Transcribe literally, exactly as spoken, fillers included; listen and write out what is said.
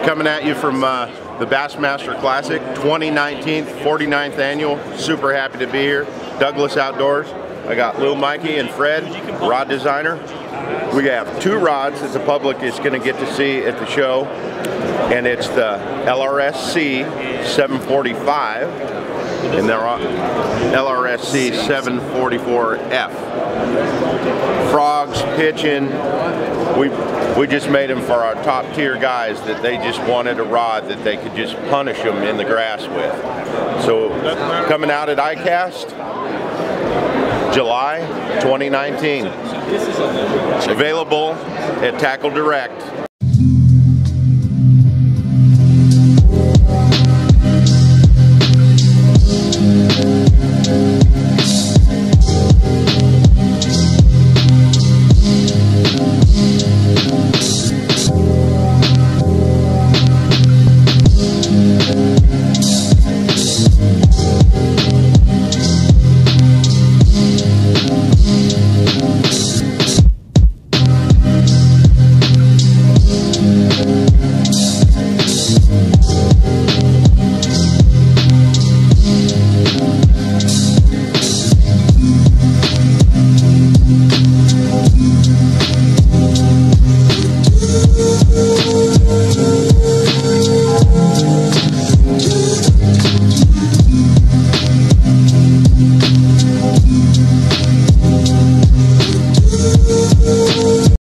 Coming at you from uh, the Bassmaster Classic, twenty nineteen, forty-ninth annual. Super happy to be here. Douglas Outdoors. I got Lil Mikey and Fred, rod designer. We have two rods that the public is going to get to see at the show, and it's the L R S C seven forty-five and the L R S C seven forty-four F. Frogs, pitching. We we just made them for our top tier guys that they just wanted a rod that they could just punish them in the grass with. So coming out at I cast, July twenty nineteen. Available at TackleDirect.